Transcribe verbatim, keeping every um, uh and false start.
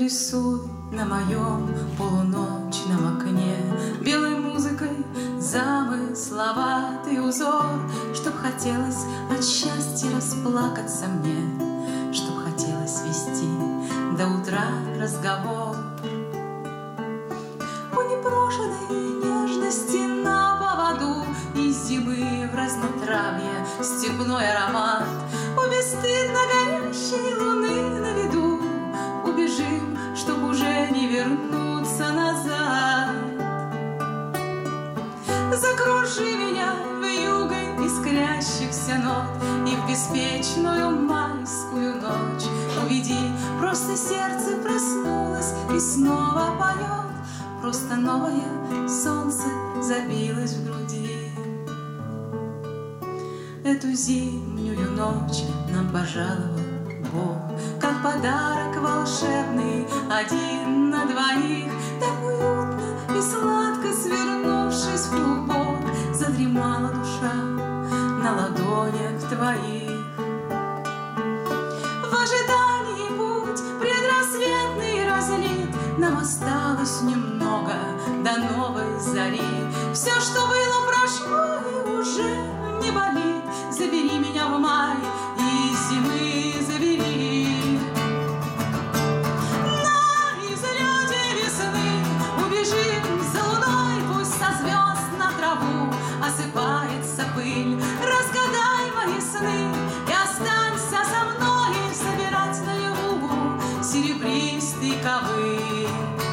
Нарисуй на моем полуночном окне белой музыкой замысловатый узор, чтоб хотелось от счастья расплакаться мне, чтоб хотелось вести до утра разговор. У непрошенной нежности на поводу из зимы в разнотравье степной аромат, у бесстыдно горящей луны на виду убежим, чтоб уже не вернуться назад. Закружи меня вьюгой искрящихся нот и в беспечную майскую ночь уведи. Просто сердце проснулось и снова поет, просто новое солнце забилось в груди. Эту зимнюю ночь нам пожаловал Бог, как подарок волшебный, один на двоих. Так уютно и сладко свернувшись в клубок, задремала душа на ладонях твоих. В ожидании путь предрассветный разлит, нам осталось немного до новой зари. Все, что было, прошло и уже не болит. Забери меня в май и зимы забери. На излете весны убежим за луной, пусть со звезд на траву осыпается пыль. Разгадай мои сны и останься со мной собирать наяву серебристый ковыль.